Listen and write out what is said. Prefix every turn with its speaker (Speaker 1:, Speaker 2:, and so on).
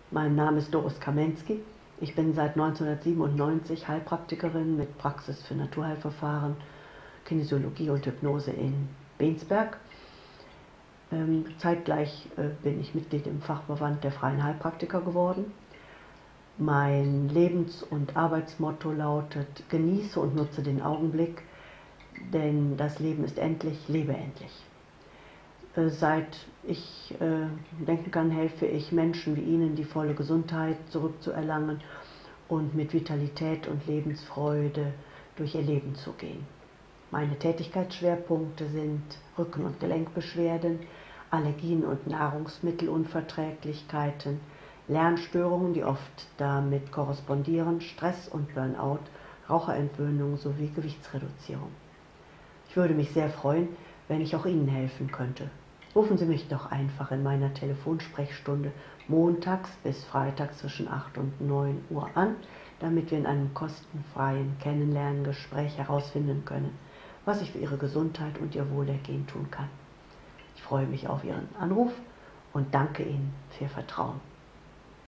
Speaker 1: Mein Name ist Doris Kamensky. Ich bin seit 1997 Heilpraktikerin mit Praxis für Naturheilverfahren, Kinesiologie und Hypnose in Bensberg. Zeitgleich bin ich Mitglied im Fachverband der Freien Heilpraktiker geworden. Mein Lebens- und Arbeitsmotto lautet: Genieße und nutze den Augenblick, denn das Leben ist endlich, lebe endlich. Seit ich denken kann, helfe ich Menschen wie Ihnen, die volle Gesundheit zurückzuerlangen und mit Vitalität und Lebensfreude durch ihr Leben zu gehen. Meine Tätigkeitsschwerpunkte sind Rücken- und Gelenkbeschwerden, Allergien und Nahrungsmittelunverträglichkeiten, Lernstörungen, die oft damit korrespondieren, Stress und Burnout, Raucherentwöhnung sowie Gewichtsreduzierung. Ich würde mich sehr freuen, wenn ich auch Ihnen helfen könnte. Rufen Sie mich doch einfach in meiner Telefonsprechstunde montags bis freitags zwischen 8 und 9 Uhr an, damit wir in einem kostenfreien Kennenlerngespräch herausfinden können, was ich für Ihre Gesundheit und Ihr Wohlergehen tun kann. Ich freue mich auf Ihren Anruf und danke Ihnen für Ihr Vertrauen.